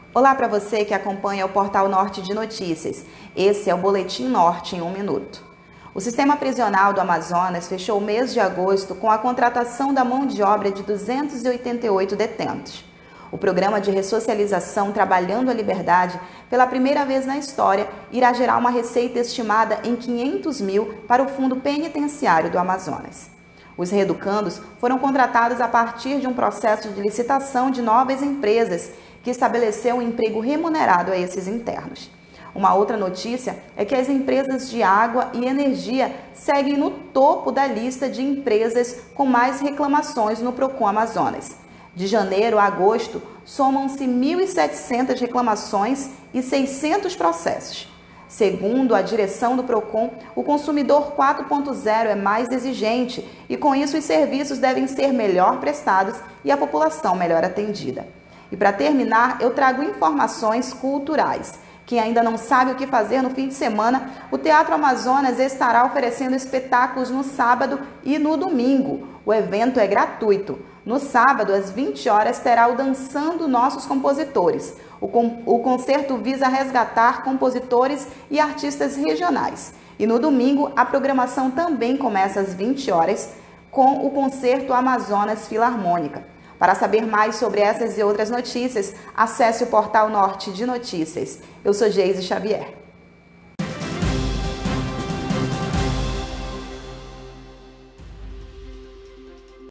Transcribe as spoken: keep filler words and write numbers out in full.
Olá para você que acompanha o Portal Norte de Notícias. Esse é o Boletim Norte em um minuto. O sistema prisional do Amazonas fechou o mês de agosto com a contratação da mão de obra de duzentos e oitenta e oito detentos. O programa de ressocialização Trabalhando a Liberdade, pela primeira vez na história, irá gerar uma receita estimada em quinhentos mil para o Fundo Penitenciário do Amazonas. Os reeducandos foram contratados a partir de um processo de licitação de novas empresas que estabeleceu um emprego remunerado a esses internos. Uma outra notícia é que as empresas de água e energia seguem no topo da lista de empresas com mais reclamações no Procon Amazonas. De janeiro a agosto, somam-se mil e setecentas reclamações e seiscentos processos. Segundo a direção do Procon, o consumidor quatro ponto zero é mais exigente e, com isso, os serviços devem ser melhor prestados e a população melhor atendida. E para terminar, eu trago informações culturais. Quem ainda não sabe o que fazer no fim de semana, o Teatro Amazonas estará oferecendo espetáculos no sábado e no domingo. O evento é gratuito. No sábado, às vinte horas, terá o Dançando Nossos Compositores. O, con o concerto visa resgatar compositores e artistas regionais. E no domingo, a programação também começa às vinte horas com o concerto Amazonas Filarmônica. Para saber mais sobre essas e outras notícias, acesse o Portal Norte de Notícias. Eu sou Geise Xavier.